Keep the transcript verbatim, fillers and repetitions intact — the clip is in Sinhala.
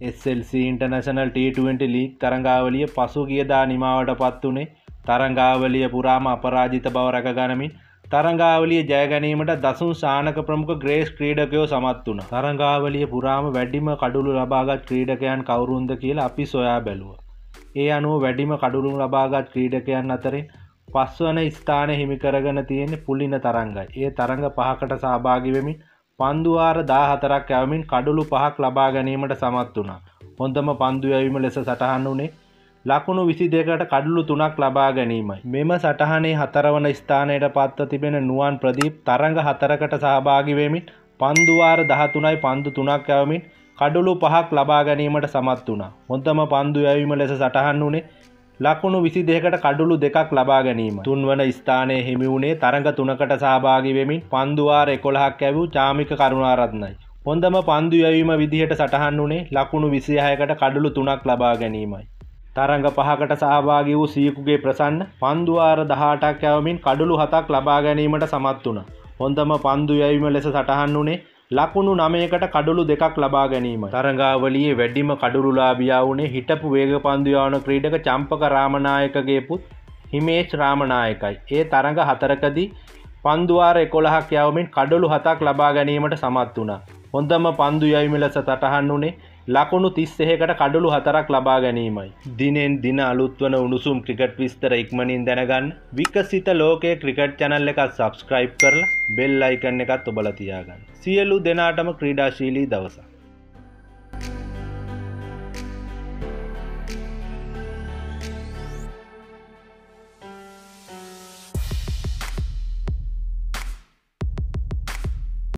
S L C international T twenty league තරඟාවලිය පසුගියදා නිමාවට පත් වුණේ තරඟාවලිය පුරාම අපරාජිත බව රැකගනිමින් තරඟාවලිය ජය ගැනීමට දසුන් ශානක ප්‍රමුඛ ග්‍රේස් ක්‍රීඩකයෝ සමත් වුණා. තරඟාවලිය පුරාම වැඩිම කඩුළු ලබාගත් ක්‍රීඩකයන් කවුරුන්ද කියලා අපි සොයා බැලුවා. ඒ අනුව වැඩිම කඩුළු ලබාගත් ක්‍රීඩකයන් අතරින් පස්වන ස්ථානය හිමි කරගෙන තියෙන්නේ පුලින තරංගයි. ඒ තරඟ පහකට සහභාගී වෙමින් පන්දු වාර දාහතරක් යවමින් කඩුළු පහක් ලබා ගැනීමට සමත් වුණා. හොඳම පන්දු යැවීම ලෙස සටහන් වුණේ ලකුණු විසි දෙකකට කඩුළු තුනක් ලබා ගැනීමයි. මෙම සටහනේ හතරවන ස්ථානයට පත්ව තිබෙන නුවන් ප්‍රදීප් තරඟ හතරකට සහභාගී වෙමින් පන්දු වාර දහතුනයි පන්දු තුනක් යවමින් කඩුළු පහක් ලබා ගැනීමට සමත් වුණා. හොඳම පන්දු යැවීම ලෙස සටහන් වුණේ ලකුණු විසි දෙකකට කඩුළු දෙකක් ලබා ගැනීම. තුන්වන ස්ථානයේ හිමි වුණේ තරඟ තුනකට සහභාගී වෙමින් පන්දු වාර එකොළහක් යැවූ චාමික කරුණාරත්නයි. හොඳම පන්දු යැවීම විදිහට සටහන් වුණේ ලකුණු විසිහයකට කඩුළු තුනක් ලබා ගැනීමයි. තරඟ පහකට සහභාගී වූ සීකුගේ ප්‍රසන්න පන්දු වාර දහඅටක් යවමින් කඩුළු හතක් ලබා ගැනීමට සමත් වුණා. හොඳම පන්දු යැවීම ලෙස සටහන් වුණේ ලකුණු නවයකට කඩුළු දෙකක් ලබා ගැනීමයි. තරඟාවලියේ වැඩිම කඩුළුලාභියා වුණේ හිටපු වේග පන්දු යවන ක්‍රීඩක චම්පක රාමනායකගේ පුත් හිමේෂ් රාමනායකයි. ඒ තරඟ හතරකදී පන්දු වාර එකොළහක් යවමින් කඩුළු හතක් ලබා ගැනීමට සමත් වුණා. හොඳම පන්දු යැවීම ලෙස සටහන් වුණේ ලකුණු තිස් එකකට කඩුළු හතරක් ලබා ගැනීමයි. දිනෙන් දින අලුත් වන උණුසුම් ක්‍රිකට් විස්තර ඉක්මනින් දැනගන්න විකසිත ලෝකයේ ක්‍රිකට් channel එකත් subscribe කරලා bell icon එකත් ඔබලා තියාගන්න. සියලු දෙනාටම ක්‍රීඩාශීලී දවසක්.